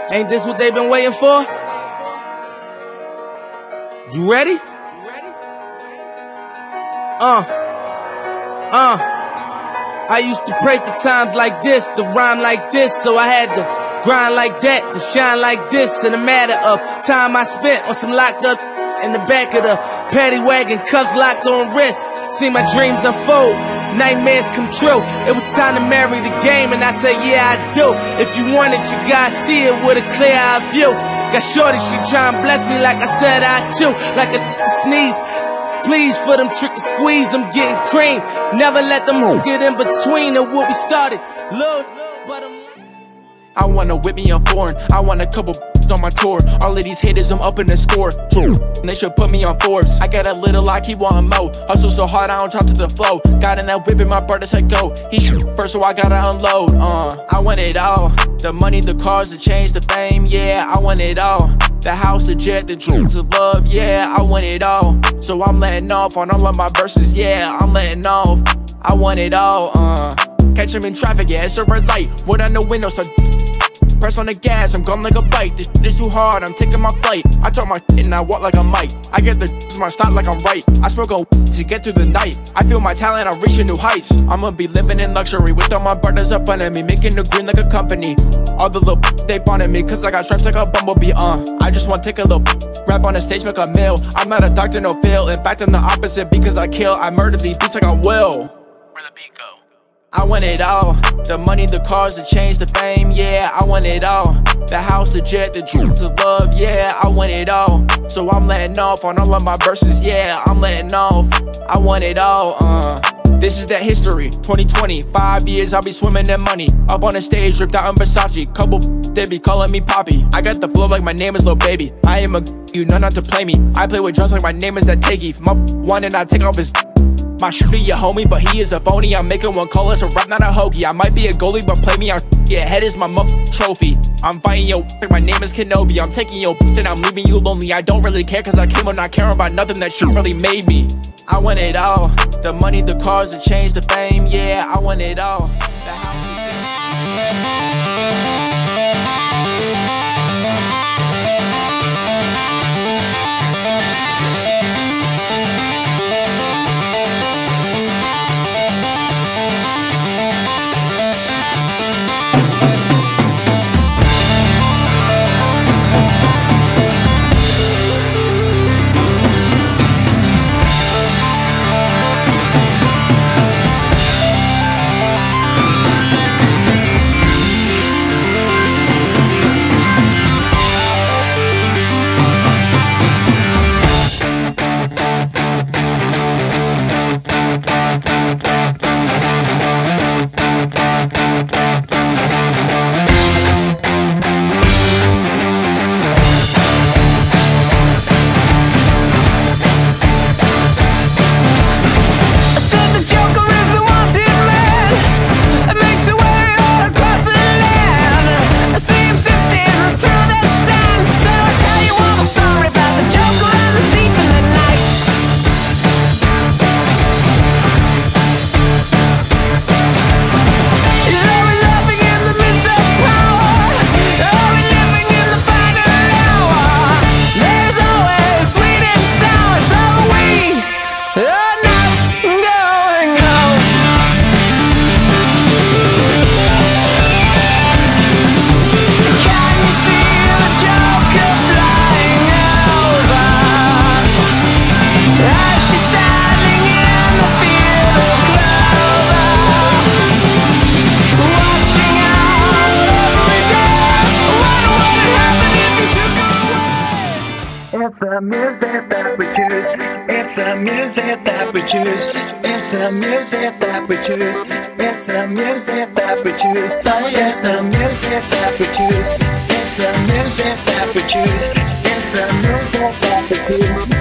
Ain't this what they've been waiting for? You ready? I used to pray for times like this, to rhyme like this, so I had to grind like that, to shine like this. In a matter of time I spent on some locked up in the back of the paddy wagon, cuffs locked on wrist. See my dreams unfold, nightmares come true. It was time to marry the game, and I said, yeah, I do. If you want it, you gotta see it with a clear eye view. Got shorty, she try and bless me like I said I chew, like a sneeze. Please for them trick and squeeze, I'm getting cream. Never let them get in between of what we started. Look, but I wanna whip me on foreign, I want a couple on my tour. All of these haters, I'm up in the score. They should put me on Forbes. I got a little, I keep wanting more. Hustle so hard, I don't drop to the flow. Got in that whip and my brother said go. He shoot first, so I gotta unload. I want it all. The money, the cars, the change, the fame, yeah, I want it all. The house, the jet, the dreams, the love, yeah, I want it all. So I'm letting off on all of my verses, yeah, I'm letting off. I want it all, Catch him in traffic, yeah, it's a red light. Wood on the window, so press on the gas, I'm gone like a bike. This shit is too hard, I'm taking my flight. I talk my shit and I walk like a mic. I get the my stop like I'm right. I smoke a to get through the night. I feel my talent, I'm reaching new heights. I'ma be living in luxury with all my partners up under me, making the green like a company. All the little they fawning me, cause I got stripes like a bumblebee, I just wanna take a little rap on the stage, make a meal. I'm not a doctor, no fail. In fact, I'm the opposite because I kill. I murder these beats like I will. Where the beat go? I want it all. The money, the cars, the change, the fame, yeah, I want it all. The house, the jet, the dreams, the love, yeah, I want it all. So I'm letting off on all of my verses, yeah, I'm letting off. I want it all, This is that history, 2020, 5 years I'll be swimming in money. Up on the stage, ripped out in Versace. Couple they be calling me Poppy. I got the flow like my name is Lil Baby. I am a you know not to play me. I play with drums like my name is that Takey. My one and I take off his my shooter, your homie, but he is a phony. I'm making one call, it's a rap, not a hoagie. I might be a goalie, but play me on yeah, head is my trophy. I'm fighting your like my name is Kenobi. I'm taking your and I'm leaving you lonely. I don't really care cause I came up not caring about nothing that shit really made me. I want it all. The money, the cars, the change, the fame, yeah, I want it all. The house, It's the music that we choose. It's the music that we choose. It's the music that we choose. It's the music that we choose. It's the music that we choose. It's the music that we choose. It's the music that we choose.